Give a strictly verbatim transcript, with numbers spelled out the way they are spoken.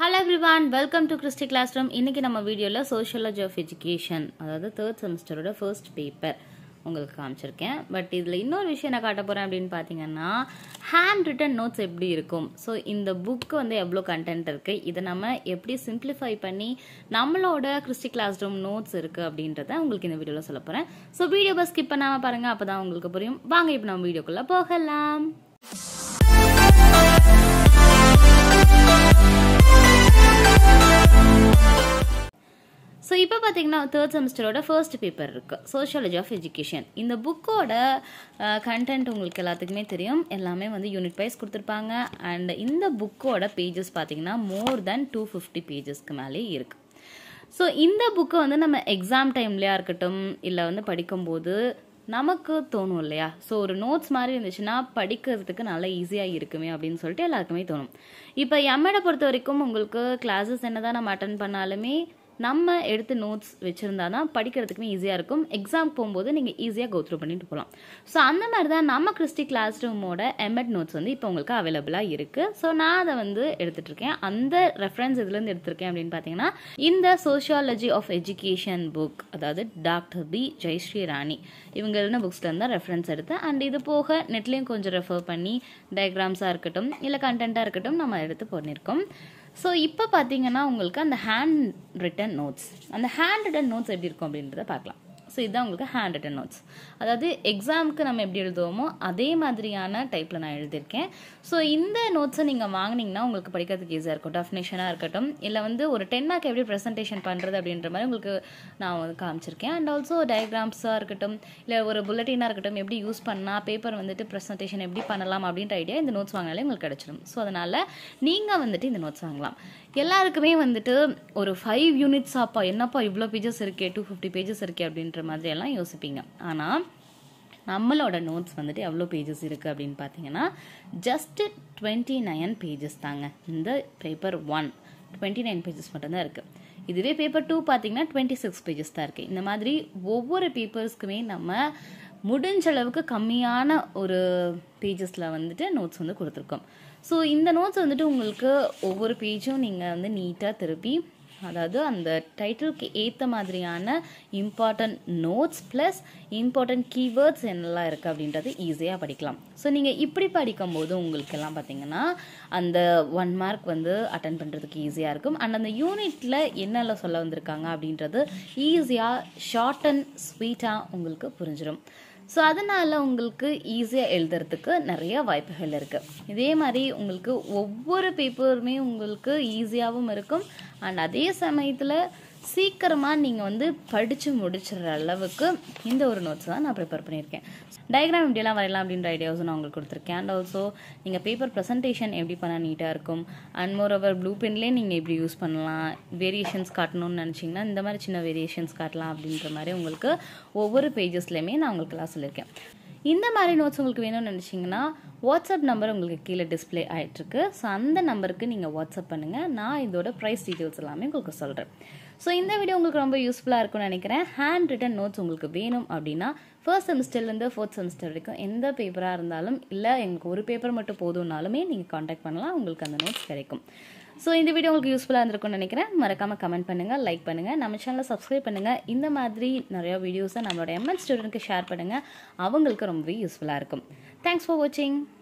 Hello everyone, welcome to Christy Classroom. இன்னைக்கு நம்ம வீடியோல Sociology of Education அதாவது third semester ஓட first paper உங்களுக்கு காமிச்சிருக்கேன். பட் இதுல இன்னொரு விஷயம் நான் காட்ட போறேன் அப்படினு பாத்தீங்கன்னா handwritten notes எப்படி இருக்கும். சோ இந்த புக் வந்து எவ்வளவு கண்டென்ட் இருக்கு, இத நம்ம எப்படி சிம்பிளிஃபை பண்ணி நம்மளோட Christy Classroom notes இருக்கு அப்படின்றத உங்களுக்கு இந்த வீடியோல சொல்ல போறேன். சோ வீடியோவை ஸ்கிப் பண்ணாம பாருங்க, அப்பதான் உங்களுக்கு புரியும். வாங்க இப்போ நம்ம வீடியோக்குள்ள போகலாம். ஸோ இப்போ பார்த்தீங்கன்னா தேர்ட் செமஸ்டரோட ஃபர்ஸ்ட் பேப்பர் இருக்குது, சோஷியாலஜி ஆஃப் எஜுகேஷன். இந்த புக்கோட கண்டென்ட் உங்களுக்கு எல்லாத்துக்குமே தெரியும், எல்லாமே வந்து யூனிட் வைஸ் கொடுத்துருப்பாங்க. அண்ட் இந்த புக்கோட பேஜஸ் பார்த்தீங்கன்னா மோர் தென் டூ ஃபிஃப்டி பேஜஸ்க்கு மேலே இருக்குது. ஸோ இந்த புக்கை வந்து நம்ம எக்ஸாம் டைம்லையா இருக்கட்டும், இல்லை வந்து படிக்கும்போது நமக்கு தோணும் இல்லையா, ஸோ ஒரு நோட்ஸ் மாதிரி இருந்துச்சுன்னா படிக்கிறதுக்கு நல்லா ஈஸியாக இருக்குமே அப்படின்னு சொல்லிட்டு எல்லாருக்குமே தோணும். இப்போ எம்எடை பொறுத்த வரைக்கும் உங்களுக்கு கிளாஸஸ் என்ன தான் நம்ம அட்டன் பண்ணாலுமே நம்ம எடுத்து நோட்ஸ் வச்சுருந்தா தான் படிக்கிறதுக்குமே ஈஸியாக இருக்கும். எக்ஸாம் போகும்போது நீங்கள் ஈஸியாக கோ த்ரூ பண்ணிட்டு போகலாம். ஸோ அந்த மாதிரி தான் நம்ம கிறிஸ்டி கிளாஸ் ரூமோட எம்எட் நோட்ஸ் வந்து இப்போ உங்களுக்கு அவைலபிளாக இருக்குது. ஸோ நான் அதை வந்து எடுத்துகிட்டு இருக்கேன். அந்த ரெஃபரன்ஸ் இதுலேருந்து எடுத்திருக்கேன் அப்படின்னு பார்த்தீங்கன்னா இந்த சோஷியாலஜி ஆஃப் எஜுகேஷன் புக், அதாவது டாக்டர் பி ஜெயஸ்ரீ ராணி இவங்க எழுதின புக்ஸ்லேருந்து தான் ரெஃபரன்ஸ் எடுத்தேன். அண்ட் இது போக நெட்லேயும் கொஞ்சம் ரெஃபர் பண்ணி டயக்ராம்ஸாக இருக்கட்டும் இல்லை கண்டென்ட்டாக இருக்கட்டும் நம்ம எடுத்து பண்ணியிருக்கோம். ஸோ இப்போ பார்த்தீங்கன்னா உங்களுக்கு அந்த ஹேண்ட் ரிட்டன் நோட்ஸ், அந்த ஹேண்ட் ரிட்டன் நோட்ஸ் எப்படி இருக்கும் அப்படின்றத பார்க்கலாம். ஸோ இதுதான் உங்களுக்கு ஹேண்ட் ரிட்டன் நோட்ஸ், அதாவது எக்ஸாமுக்கு நம்ம எப்படி எழுதுவோமோ அதே மாதிரியான டைப்பில் நான் எழுதியிருக்கேன். ஸோ இந்த நோட்ஸை நீங்கள் வாங்கினீங்கன்னா உங்களுக்கு படிக்கிறதுக்கு ஈஸியாக இருக்கும். டெஃபினேஷனாக இருக்கட்டும் இல்லை வந்து ஒரு டென் மார்க் எப்படி ப்ரெசன்டேஷன் பண்ணுறது அப்படின்ற மாதிரி உங்களுக்கு நான் வந்து காமிச்சிருக்கேன். அண்ட் ஆல்சோ டயக்ராம்ஸாக இருக்கட்டும் இல்லை ஒரு புல்லட்டினாக இருக்கட்டும், எப்படி யூஸ் பண்ணால் பேப்பர் வந்துட்டு ப்ரெசன்டேஷன் எப்படி பண்ணலாம் அப்படின்ற ஐடியா இந்த நோட்ஸ் வாங்கினாலே உங்களுக்கு கிடச்சிடும். ஸோ அதனால் நீங்கள் வந்துட்டு இந்த நோட்ஸ் வாங்கலாம். எல்லாருக்குமே வந்துட்டு ஒரு ஃபைவ் யூனிட்ஸ் ஆப்பா என்னப்பா இவ்வளோ பேஜஸ் இருக்கே, டூ ஃபிஃப்டி பேஜஸ் இருக்கே அப்படின்ற மாதிரி எல்லாம் யோசிப்பீங்க. ஆனால் நம்மளோட நோட்ஸ் வந்துட்டு எவ்வளோ பேஜஸ் இருக்குது அப்படின்னு பார்த்தீங்கன்னா ஜஸ்ட் டுவெண்ட்டி நைன் பேஜஸ் தாங்க. இந்த paper one twenty nine pages மட்டும்தான் இருக்குது. இதுவே பேப்பர் டூ பார்த்தீங்கன்னா டுவெண்ட்டி சிக்ஸ் பேஜஸ் தான் இருக்குது. இந்த மாதிரி ஒவ்வொரு பேப்பர்ஸ்க்குமே நம்ம முடிஞ்ச அளவுக்கு கம்மியான ஒரு பேஜஸில் வந்துட்டு நோட்ஸ் வந்து கொடுத்துருக்கோம். ஸோ இந்த நோட்ஸ் வந்துட்டு உங்களுக்கு ஒவ்வொரு பேஜும் நீங்கள் வந்து நீட்டாக திருப்பி, அதாவது அந்த டைட்டிலுக்கு ஏற்ற மாதிரியான important notes plus important keywords என்னெல்லாம் இருக்குது அப்படின்றது ஈஸியாக படிக்கலாம். ஸோ நீங்கள் இப்படி படிக்கும்போது உங்களுக்கு எல்லாம் பார்த்தீங்கன்னா அந்த ஒன் மார்க் வந்து அட்டன் பண்ணுறதுக்கு ஈஸியாக இருக்கும். அண்ட் அந்த யூனிட்டில் என்னெல்லாம் சொல்ல வந்திருக்காங்க அப்படின்றது ஈஸியாக ஷார்ட் அண்ட் ஸ்வீட்டாக உங்களுக்கு புரிஞ்சிடும். ஸோ அதனால் உங்களுக்கு ஈஸியாக எழுதுறதுக்கு நிறைய வாய்ப்புகள் இருக்குது. இதே மாதிரி உங்களுக்கு ஒவ்வொரு பேப்பருமே உங்களுக்கு ஈஸியாகவும் இருக்கும். அண்ட் அதே சமயத்தில் சீக்கிரமாக நீங்கள் வந்து படித்து முடிச்சிடுற அளவுக்கு இந்த ஒரு நோட்ஸ் தான் நான் ப்ரிப்பேர் பண்ணியிருக்கேன். டயக்ராம் எப்படியெல்லாம் வரையலாம் அப்படின்ற ஐடியாஸும் நான் உங்களுக்கு கொடுத்துருக்கேன். அண்ட் ஆல்சோ நீங்கள் பேப்பர் ப்ரெசன்டேஷன் எப்படி பண்ணால் நீட்டாக இருக்கும், அண்ட் மோர் ஓவர் ப்ளூ பென்லேயே நீங்கள் எப்படி யூஸ் பண்ணலாம், வேரியேஷன்ஸ் காட்டணும்னு நினச்சிங்கன்னா இந்த மாதிரி சின்ன வேரியேஷன்ஸ் காட்டலாம் அப்படின்ற மாதிரி உங்களுக்கு ஒவ்வொரு பேஜஸ்லையுமே நான் உங்களுக்கு எல்லாம் சொல்லியிருக்கேன். இந்த மாதிரி நோட்ஸ் உங்களுக்கு வேணும்னு நினச்சிங்கன்னா வாட்ஸ்அப் நம்பர் உங்களுக்கு கீழே டிஸ்பிளே ஆகிட்டுருக்கு. ஸோ அந்த நம்பருக்கு நீங்கள் வாட்ஸ்அப் பண்ணுங்கள், நான் இதோட ப்ரைஸ் டீட்டெயில்ஸ் எல்லாமே உங்களுக்கு சொல்கிறேன். ஸோ இந்த வீடியோ உங்களுக்கு ரொம்ப யூஸ்ஃபுல்லாக இருக்கும்னு நினைக்கிறேன். ஹேண்ட் ரிட்டன் நோட்ஸ் உங்களுக்கு வேணும் அப்படின்னா ஃபர்ஸ்ட் செமஸ்டர்லேருந்து ஃபோர்த் செமஸ்டர் வரைக்கும் எந்த பேப்பராக இருந்தாலும் இல்லை எங்களுக்கு ஒரு பேப்பர் மட்டும் போதும்னாலுமே நீங்கள் காண்டாக்ட் பண்ணலாம், உங்களுக்கு அந்த நோட்ஸ் கிடைக்கும். ஸோ இந்த வீடியோ உங்களுக்கு யூஸ்ஃபுல்லாக இருந்திருக்கும்னு நினைக்கிறேன். மறக்காமல் கமெண்ட் பண்ணுங்கள், லைக் பண்ணுங்கள், நம்ம சேனலை சப்ஸ்கிரைப் பண்ணுங்கள். இந்த மாதிரி நிறையா வீடியோஸை நம்மளோட எம்எட் ஸ்டூடெண்ட்க்கு ஷேர் பண்ணுங்கள், அவங்களுக்கு ரொம்பவே யூஸ்ஃபுல்லாக இருக்கும். தேங்க்ஸ் ஃபார் வாட்சிங்.